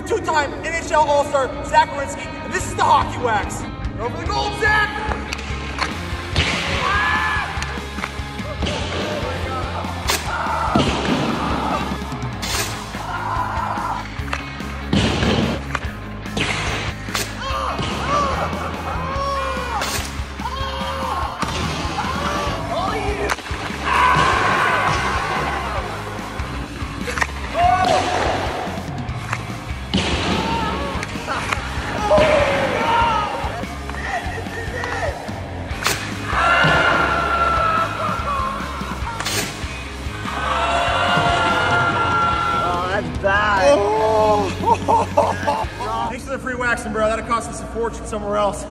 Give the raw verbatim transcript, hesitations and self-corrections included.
two-time N H L All-Star Zach Werenski, and this is the hockey wax. Go for the gold, Zach! Bad. Oh. Thanks for the free waxing, bro. That'll cost us a fortune somewhere else.